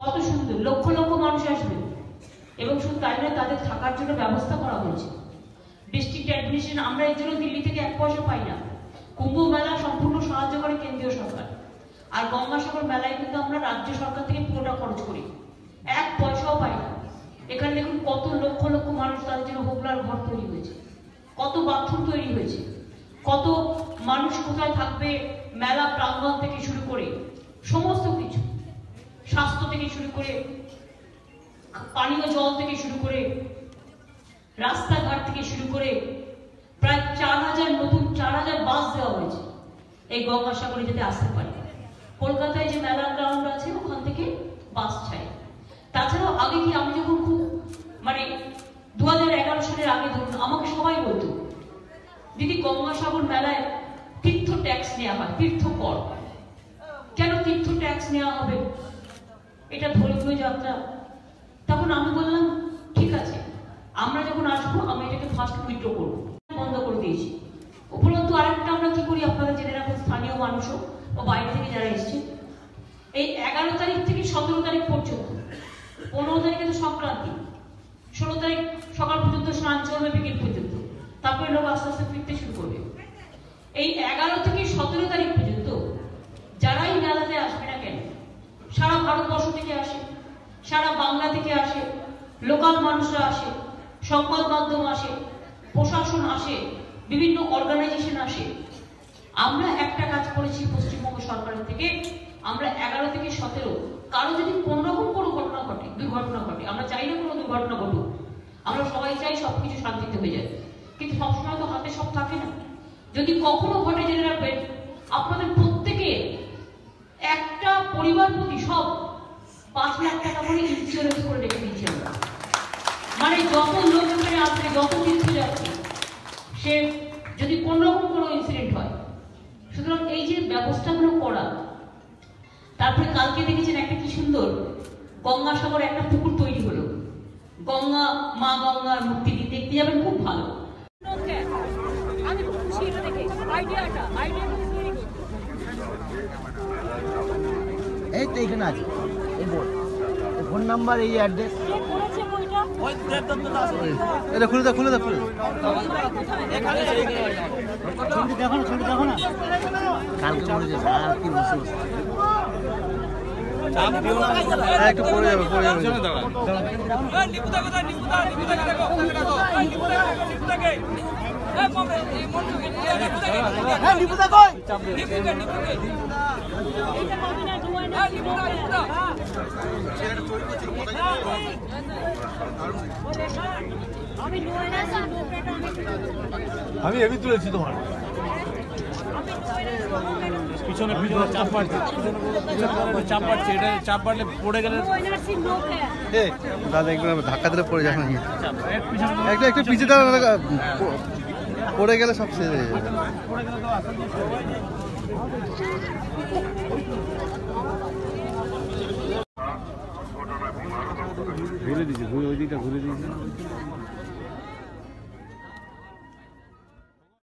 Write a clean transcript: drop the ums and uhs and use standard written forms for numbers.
কত সুন্দর, লক্ষ লক্ষ মানুষ আসবে এবং শুধু তাই নয়, তাদের থাকার জন্য ব্যবস্থা করা হয়েছে। ডিস্ট্রিক্ট অ্যাডমিনিস্ট্রেশন, আমরা এর জন্য দিল্লি থেকে 1 পয়সা পাই না। কুম্ভ মেলা সম্পূর্ণ সাহায্য করে কেন্দ্রীয় সরকার, আর গঙ্গাসাগর মেলায় কিন্তু আমরা রাজ্য সরকার থেকে পুরোটা খরচ করি, 1 পয়সাও পাই না। এখানে দেখুন কত লক্ষ লক্ষ মানুষ, তাদের জন্য হোগলার ঘর তৈরি হয়েছে, কত বাথরুম তৈরি হয়েছে, কত মানুষ কোথায় থাকবে, মেলা প্রাঙ্গণ থেকে শুরু করে সমস্ত কিছু, স্বাস্থ্য থেকে শুরু করে পানীয় জল থেকে শুরু করে রাস্তাঘাট থেকে শুরু করে প্রায় 4000 নতুন 4000 বাস দেওয়া হয়েছে এই গঙ্গাসাগরে যাতে আসতে পারে। কলকাতায় যে মেলা গ্রাউন্ড আছে ওখান থেকে বাস ছাড়ে। তাছাড়াও আগে কি, আমি যখন খুব 2011 সালের আগে ধরুন, আমাকে সবাই বলতো দিদি গঙ্গাসাগর মেলায় তীর্থ ট্যাক্স নেওয়া হয়, তীর্থ কর। কেন তীর্থ ট্যাক্স নেওয়া হবে? এটা ধর্মীয় যাত্রা। তখন আমি বললাম ঠিক আছে, আমরা যখন আসবো আমি এটাকে ফার্স্ট উইথড্র করবো, বন্ধ করে দিয়েছি। উপরন্তু আরেকটা আমরা কি করি আপনারা জেনে রাখুন, স্থানীয় মানুষও বা বাইরে থেকে যারা এসছে, এই 11 তারিখ থেকে 17 তারিখ পর্যন্ত, 15 তারিখে তো সংক্রান্তি, 16 তারিখ সকাল পর্যন্ত স্নান চলবে, বিকেল পর্যন্ত, তারপরে লোক আস্তে আস্তে ফিরতে শুরু করবে। এই 11 থেকে 17 তারিখ পর্যন্ত যারাই মেলাতে আসবে না কেন, সারা ভারতবর্ষ থেকে আসে, সারা বাংলা থেকে আসে, লোকাল মানুষরা আসে, সংবাদ মাধ্যম আসে, প্রশাসন আসে, বিভিন্ন অর্গানাইজেশন আসে। আমরা একটা কাজ করেছি পশ্চিমবঙ্গ সরকারের থেকে, আমরা 11 থেকে 17 কারো যদি কোনোরকম কোনো ঘটনা ঘটে, দুর্ঘটনা ঘটে, আমরা চাই না কোনো দুর্ঘটনা ঘটুক, আমরা সবাই চাই সবকিছু শান্তিতে হয়ে যায়, কিন্তু সবসময় তো হাতে সব থাকে না। যদি কখনো ঘটে, জেনে রাখবেন আপনাদের প্রত্যেকের একটা পরিবার প্রতি সব 5 লাখ টাকা করে ইন্স্যুরেন্স করে রেখে দিচ্ছি আমরা। যত লোক এখানে আসবে, যত তীর্থ যাচ্ছে, সে যদি কোনোরকম কোনো ইনসিডেন্ট হয়, সুতরাং এই যে ব্যবস্থাগুলো করা। তারপরে কালকে দেখেছেন একটা কি সুন্দর গঙ্গাসাগরে একটা পুকুর তৈরি হলো, গঙ্গা মা গঙ্গার মূর্তি দিয়ে দেখতে যাবেন, খুব ভালো। আমি খুব খুশি এটা দেখে, আইডিয়াটা এই তো এখানে আছে, এই বোর্ড, ফোন নাম্বার, এই অ্যাড্রেস। এটা খুলে দাও, খুলে দাও, খুলে দাও। ছবি দেখো না, ছবি দেখো না। কালকে পড়ে যাবে, আর কি বসে বসে একটু পড়ে যাবে, পড়ে যাবে। আমি এবি তুলেছি তোমার পিছনে পিছনে চাপ পাড়ছে, চাপ পাড়ছে, এটা চাপ পাড়লে পড়ে গেলে দাদা একটু ধাক্কা দিলে পড়ে যাবে, একটু একটু পিছিয়ে দাও, পড়ে গেলে সব শেষ হয়ে যাবে। ঘুরে দিয়েছি, ওই দিকটা ঘুরে দিয়েছি।